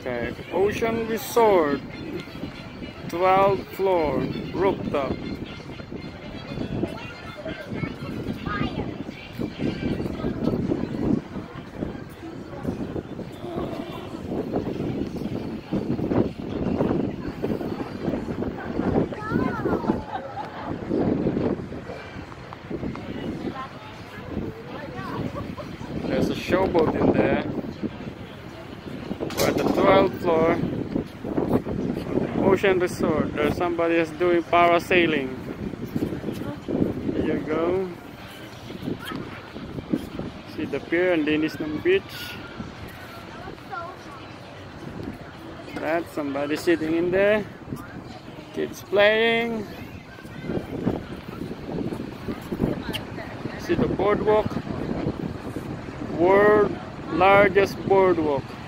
Okay, Ocean Resort, 12th floor, rooftop. There's a showboat in there. We're at the 12th floor. Ocean Resort. There's somebody that's doing parasailing. There you go. See the pier and Denniston Beach. That's somebody sitting in there. Kids playing. See the boardwalk. World largest boardwalk.